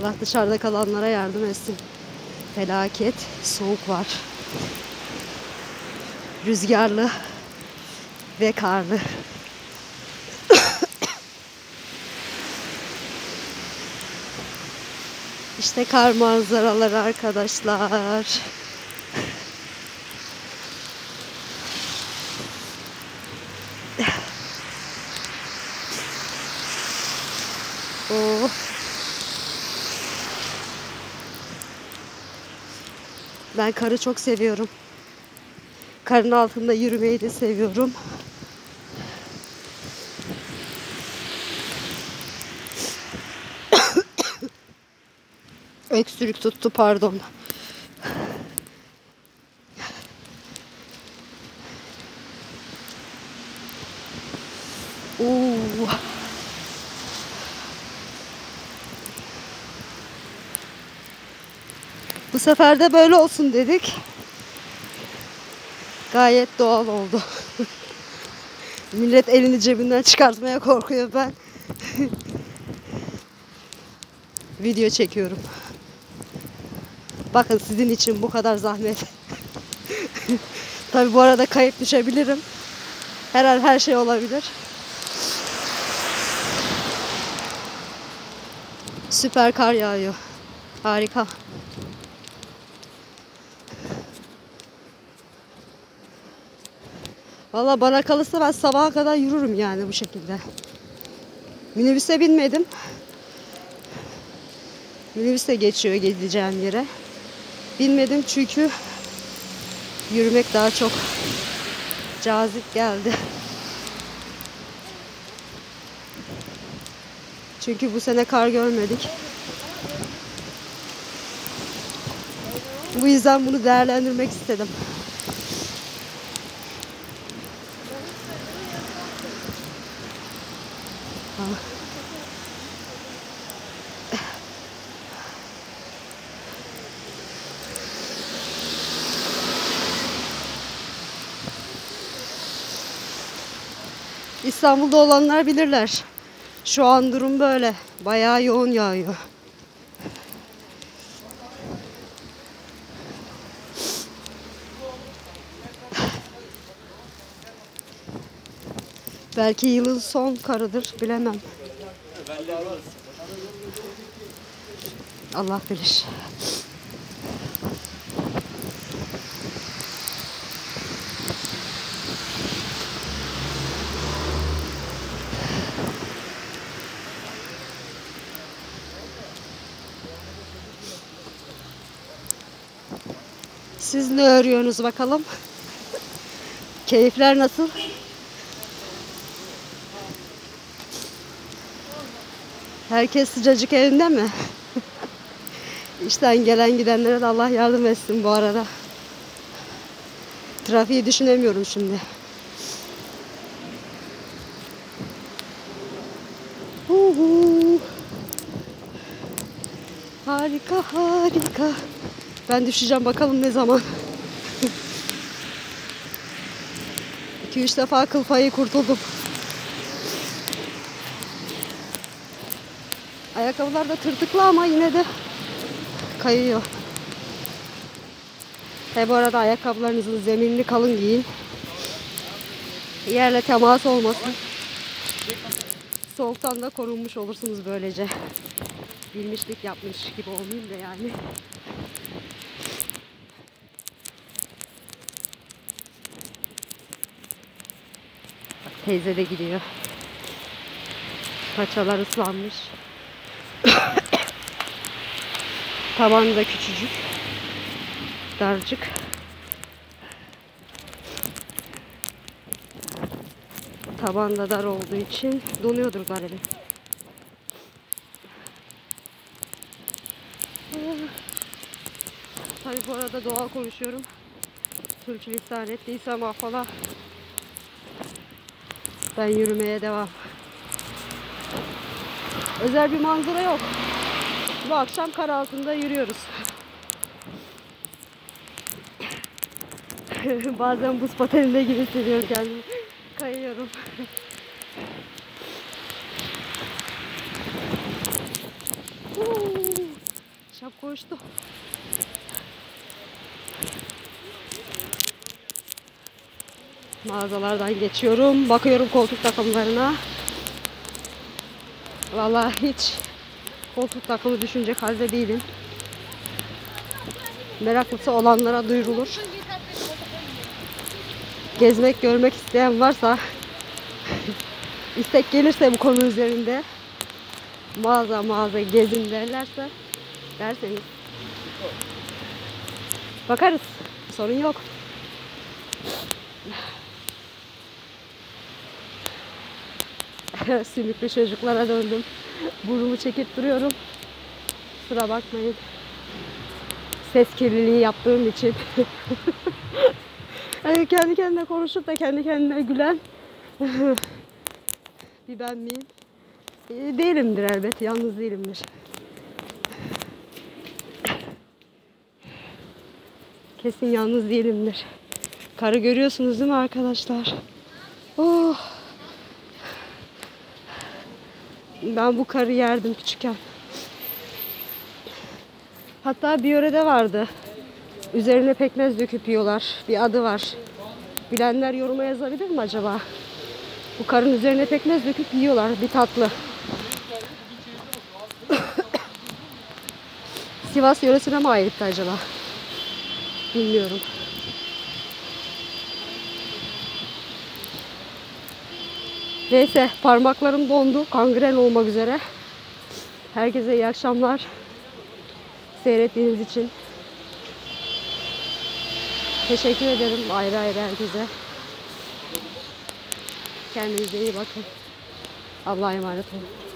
Allah dışarıda kalanlara yardım etsin. Felaket soğuk var. Rüzgarlı ve karlı. İşte kar manzaraları arkadaşlar. Oh. Ben karı çok seviyorum. Karın altında yürümeyi de seviyorum. Öksürük tuttu, pardon. Oo. Bu sefer de böyle olsun dedik. Gayet doğal oldu. Millet elini cebinden çıkartmaya korkuyor, ben video çekiyorum. Bakın sizin için bu kadar zahmet. Tabii bu arada kayıp düşebilirim. Her an her şey olabilir. Süper kar yağıyor. Harika. Valla bana kalırsa ben sabaha kadar yürürüm yani bu şekilde. Minibüse binmedim. Minibüse geçiyor gideceğim yere. Binmedim çünkü yürümek daha çok cazip geldi. Çünkü bu sene kar görmedik. Bu yüzden bunu değerlendirmek istedim. İstanbul'da olanlar bilirler. Şu an durum böyle. Bayağı yoğun yağıyor. Belki yılın son karıdır, bilemem. Allah bilir. Siz ne örüyorsunuz bakalım? Keyifler nasıl? Herkes sıcacık evinde mi? İşten gelen gidenlere de Allah yardım etsin bu arada. Trafiği düşünemiyorum şimdi. Harika harika. Ben düşeceğim bakalım ne zaman. 2-3 defa kıl payı kurtuldum. Ayakkabılar da tırtıklı ama yine de kayıyor. Bu arada ayakkabılarınızın zeminini kalın giyin. Yerle temas olmasın. Soğuktan da korunmuş olursunuz böylece. Bilmişlik yapmış gibi olmayayım da yani. Bak, teyze de gidiyor. Paçalar ıslanmış. Tabanı da küçücük. Darcık. Taban da dar olduğu için donuyordur galiba. Tabii bu arada doğal konuşuyorum. Sürçülisan ettiysem affola. Ben yürümeye devam. Özel bir manzara yok. Bu akşam kar altında yürüyoruz. Bazen buz pateninde gibi hissediyorum kendimi. Kayıyorum. uçtu. Mağazalardan geçiyorum. Bakıyorum koltuk takımlarına. Vallahi hiç koltuk takımı düşünecek halde değilim. Meraklısı olanlara duyurulur. Gezmek, görmek isteyen varsa istek gelirse bu konu üzerinde mağaza gezin derseniz bakarız. Sorun yok. Sümüklü çocuklara döndüm. Burnumu çekip duruyorum. Kusura bakmayın. Ses kirliliği yaptığım için. Yani kendi kendine konuşup da kendi kendine gülen bir ben miyim? Değilimdir elbet. Yalnız değilimdir. Kesin yalnız değilimdir. Karı görüyorsunuz değil mi arkadaşlar? Oh. Ben bu karı yerdim küçükken. Hatta bir yörede vardı. Üzerine pekmez döküp yiyorlar. Bir adı var. Bilenler yoruma yazabilir mi acaba? Bu karın üzerine pekmez döküp yiyorlar. Bir tatlı. Sivas yöresine mi aitti acaba? Bilmiyorum. Neyse, parmaklarım dondu. Kangren olmak üzere. Herkese iyi akşamlar. Seyrettiğiniz için teşekkür ederim ayrı ayrı herkese. Kendinize iyi bakın. Allah'a emanet olun.